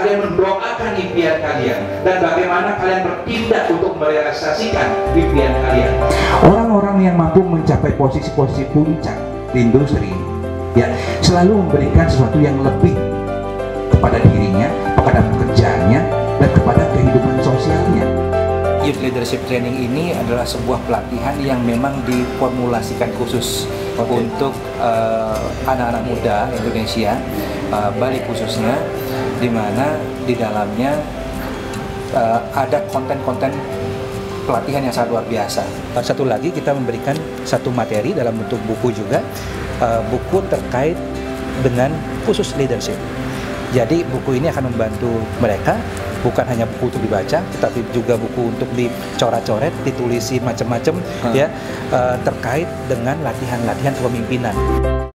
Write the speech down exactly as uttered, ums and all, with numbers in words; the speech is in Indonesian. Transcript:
kalian mendoakan impian kalian dan bagaimana kalian bertindak untuk merealisasikan impian kalian. Orang-orang yang mampu mencapai posisi-posisi puncak di industri, ya, selalu memberikan sesuatu yang lebih kepada dirinya, kepada pekerjaannya, dan kepada kehidupan sosialnya. Youth Leadership Training ini adalah sebuah pelatihan yang memang diformulasikan khusus okay. untuk anak-anak uh, muda Indonesia, uh, Bali khususnya, di mana di dalamnya uh, ada konten-konten pelatihan yang sangat luar biasa. Satu lagi, kita memberikan satu materi dalam bentuk buku juga, uh, buku terkait dengan khusus leadership. Jadi buku ini akan membantu mereka, bukan hanya buku untuk dibaca, tetapi juga buku untuk dicoret-coret, ditulisi macam-macam, hmm. ya, uh, terkait dengan latihan-latihan kepemimpinan.